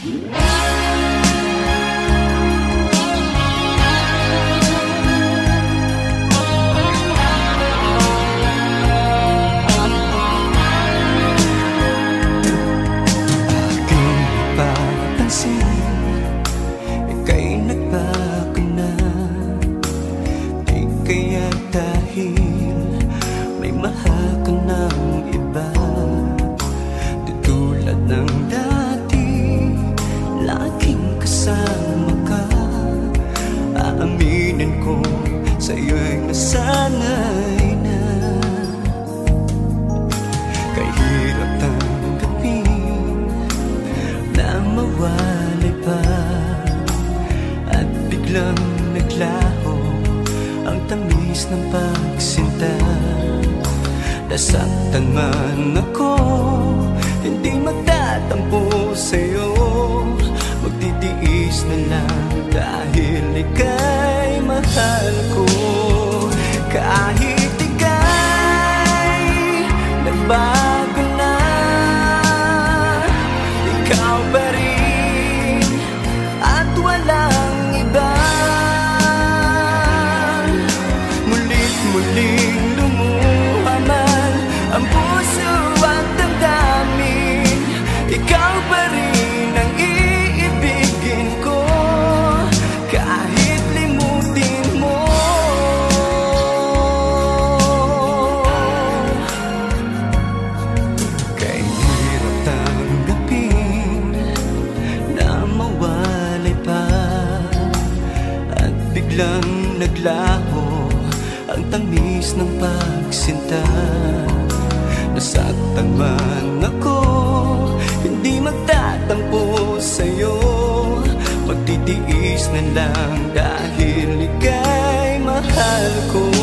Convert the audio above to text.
Kaya dahil may mahal ka ng iba, di tulad ng dati, laging kasama ka. Aaminin ko sa'yo'y nasanay na. Kahirap tanggapin na mawalay pa, at biglang naglaho ang tamis ng pagsinta. Nasaktan man ako, hindi magtatampo sa'yo. Magtitiis na lang dahil ika'y mahal ko. Kahit ika'y nagbago na, ikaw pa rin at walang iba. Muling lumuha man ang puso at damdamin, ikaw pa rin ang iibigin ko, kahit limutin mo. Kahirap tanggapin na mawalay pa, at biglang naglaho ang tamis ng pagsinta. Nasaktan man ako, hindi magtatampo sa'yo. Magtitiis na lang dahil ika'y mahal ko.